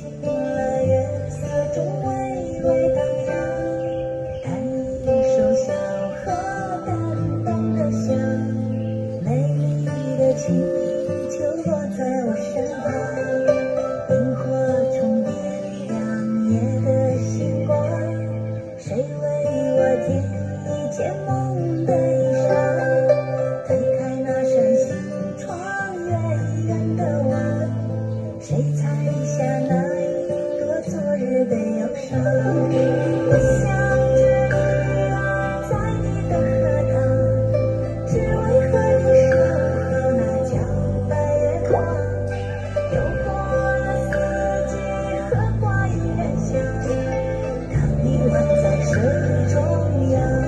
醒了，月色中微微荡漾，弹一首小河淡淡的香，美丽的气球落在我身旁，萤火虫点亮夜的星光，谁为我添一件梦的衣裳？推开那扇心窗，远远的望，谁采下那一朵昨日的忧伤？我想着你在你的荷塘，只为和你守候那皎白月光。又过了四季，荷花依然香，当你吻在水中央。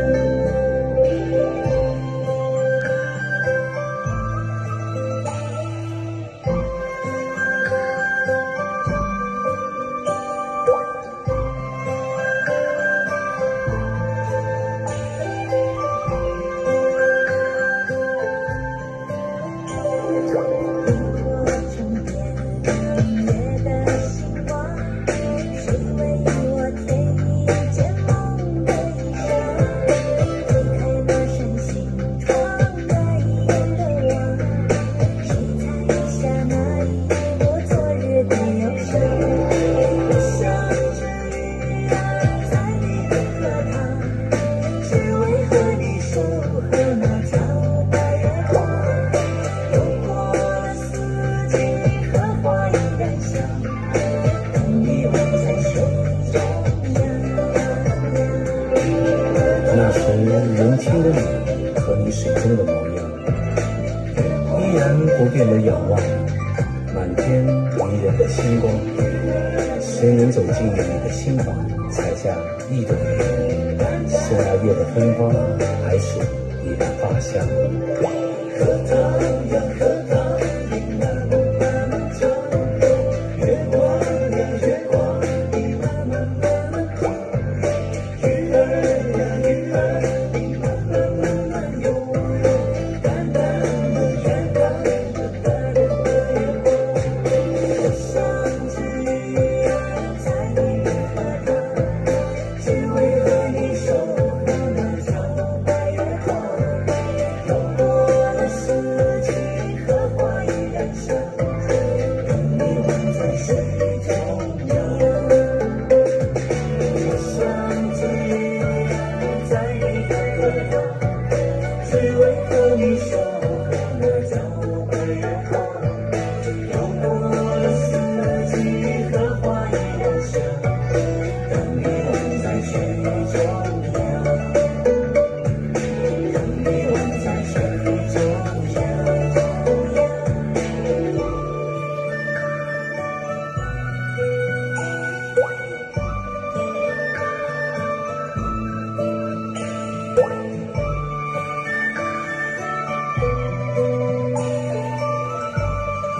年轻的你和你水中的模样，依然不变的仰望，满天迷人的星光。谁能走进你的心房，采下一朵云？是那夜的芬芳，还是你的发香？荷塘呀荷塘，你慢慢唱，月光呀月光，你慢慢看，鱼儿呀鱼儿。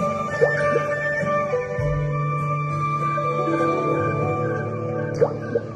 What?